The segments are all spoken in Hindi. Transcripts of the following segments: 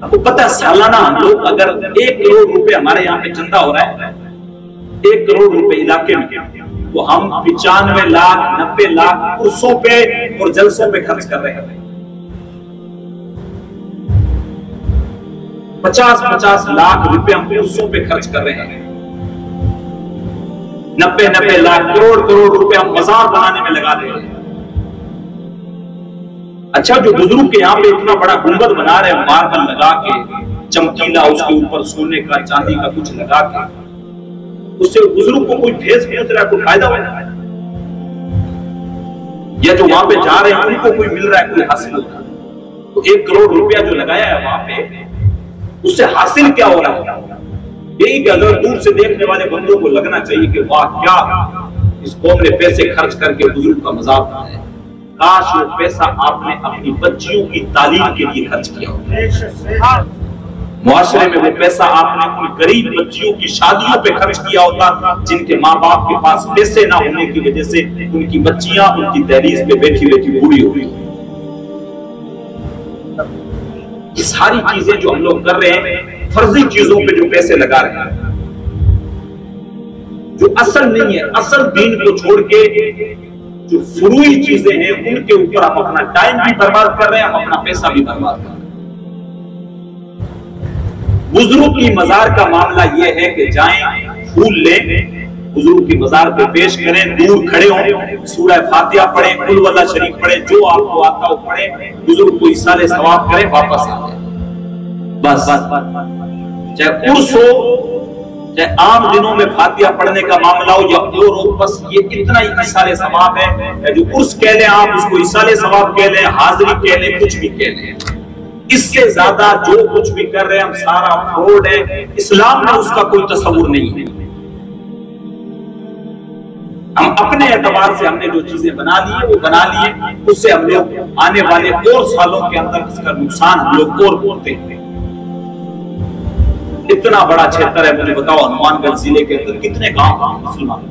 आपको पता है सालाना हम लोग अगर 1 करोड़ रुपए हमारे यहाँ पे चंदा हो रहा है, 1 करोड़ रुपए इलाके में, तो हम 95 लाख 90 लाख उर्सों पे और जलसों पे खर्च कर रहे हैं। 50-50 लाख रुपए हम उर्सों पे खर्च कर रहे हैं। 90-90 लाख करोड़ रुपए हम मजार बनाने में लगा रहे हैं। अच्छा, जो बुजुर्ग के यहाँ पे इतना बड़ा गुंबद बना रहे हैं मार्बल लगा के, चमकीला, उसके ऊपर सोने का चांदी का कुछ लगा के, उससे बुजुर्ग को कोई ठेस पहुंच रहा है, कोई फायदा हो रहा है? या जो वहां पे जा रहे हैं उनको कोई मिल रहा है, कोई हासिल होता है? तो 1 करोड़ रुपया जो लगाया है वहां पे, उससे हासिल क्या हो रहा है? यही अगर दूर से देखने वाले बंदों को लगना चाहिए कि वाह, क्या इस कौम ने पैसे खर्च करके बुजुर्ग का मजाक बनाया। काश वो पैसा आपने अपनी बच्चियों की तालीम के लिए खर्च किया होता। मुआशरे में वो पैसा आपने उन गरीब बच्चियों की शादियों पे खर्च किया होता, जिनके माँ बाप के पास पैसे ना होने की वजह से उनकी बच्चियां उनकी दहलीज पे बैठी बैठी बूढ़ी हो गई। ये सारी चीजें जो हम लोग कर रहे हैं, फर्जी चीजों पे जो पैसे लगा रहे हैं, जो असल नहीं है, असल दीन को छोड़ के जो फुरूई चीजें हैं उनके ऊपर हम अपना टाइम भी बर्बाद कर रहे हैं, हम अपना पैसा भी बर्बाद कर रहे हैं। बुजुर्ग की मजार का मामला यह है कि जाएं, फूल लें, बुजुर्ग की मजार पे पेश करें, दूर खड़े हों, सूरह फातिहा पढ़ें, कुल वल्लाह शरीफ पढ़ें, जो आपको आता हो पढ़ें, बुजुर्ग को इसाले सवाब करें, वापस आ जाए। बस चाहे उर्स हो, चाहे आम दिनों में फातिहा पढ़ने का मामला हो या और हो, बस ये इतना ही इसाले सवाब है। जो उर्स कह लें आप उसको इसाले सवाब कह लें, हाजिरी कह लें, कुछ भी कह लें, इससे ज्यादा जो कुछ भी कर रहे हैं हम सारा फ्रॉड है। इस्लाम में उसका कोई तस्वुर नहीं है। हम अपने एतबार से हमने जो चीजें बना ली है वो बना लिए, उससे हम लोग आने वाले और सालों के अंदर इसका नुकसान हम लोग और होते हैं। इतना बड़ा क्षेत्र है, मुझे बताओ हनुमानगंज जिले के अंदर कितने गांव हैं मुसलमान?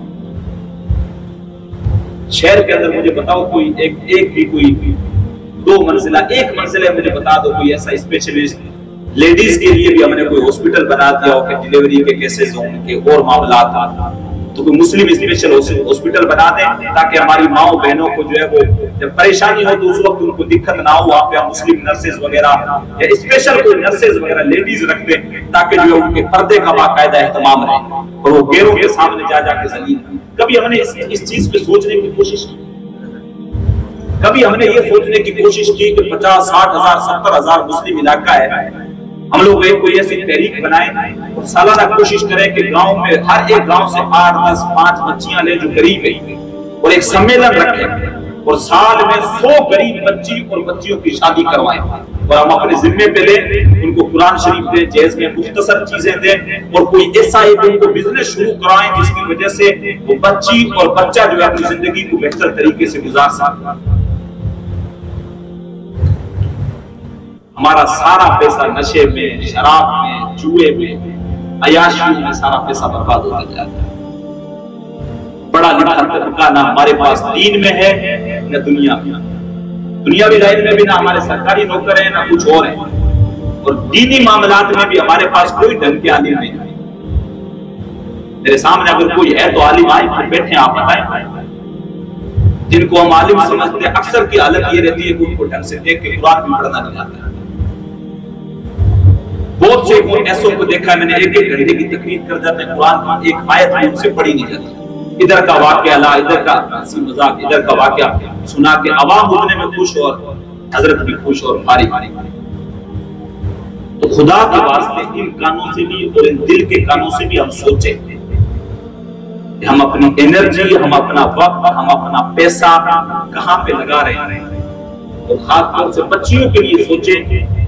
शहर के अंदर मुझे बताओ कोई एक भी कोई 2 मंजिला, 1 मंजिला मुझे बता दो कोई ऐसा स्पेशलिस्ट लेडीज के लिए भी हमने कोई हॉस्पिटल बना दिया हो कि डिलीवरी के केसेस हो, उनके और मामला था, तो कोई मुस्लिम स्पेशल हॉस्पिटल बना दें ताकि हमारी माओ बहनों को जो है वो जब परेशानी हो तो उस वक्त उनको दिक्कत ना हो। वहां पे हम मुस्लिम नर्सेज वगैरह या स्पेशल कोई नर्सेज वगैरह लेडीज रख दें ताकि जो है उनके पर्दे का बाकायदा एहतमाम रहे और वो गैरों के सामने जा जाके जलील। कभी हमने इस चीज पे सोचने की कोशिश की? कभी हमने ये सोचने की कोशिश की कि 50-60 हजार 70 हजार मुस्लिम इलाका है, हम लोग कोई ऐसी तहरीक बनाए और सालाना कोशिश करें कि गांव में हर एक गांव से 8, 10, 5 बच्चियां ले जो गरीब है और एक सम्मेलन रखें और साल में 100 गरीब बच्ची और बच्चियों की शादी करवाएं और हम अपने जिम्मे पे लें, उनको कुरान शरीफ दें, जहेज में मुख्तसर चीजें दें और कोई ऐसा एक उनको बिजनेस शुरू कराएं जिसकी वजह से वो बच्ची और बच्चा जो है अपनी जिंदगी को बेहतर तरीके से गुजार सके। हमारा सारा पैसा नशे में, शराब में, जुए में, अयाशियों में सारा पैसा बर्बाद होता जाता है। बड़ा लिखा तबका ना हमारे पास दीन में है न दुनिया में, दुनियावी लाइन में भी ना हमारे सरकारी नौकर है ना कुछ और है, और दीनी मामलात में भी हमारे पास कोई ढंग के आलिम नहीं है। मेरे सामने अगर कोई है तो आलिम आए तो बैठे आप बताएं, जिनको हम आलिम समझते हैं। अक्सर की हालत ये रहती है कि उनको ढंग से देख के कुरान भी पढ़ना नहीं आता है। बहुत से ऐसों को देखा है मैंने, 1-1 घंटे की तकरीर कर जाते हैं, कुरान की एक आयत भी उनसे पढ़ी नहीं जाती। इधर का वाकया ला, इधर का हंसी मजाक, इधर का वाकया सुना के अवाम होने में खुश और हजरत भी खुश और भारी। तो खुदा के वास्ते इन कानों से भी और इन दिल के कानों से भी हम सोचे कि हम अपनी एनर्जी, हम अपना वक्त, हम अपना पैसा कहां पे लगा रहे हैं, और खासतौर से बच्चियों के लिए सोचे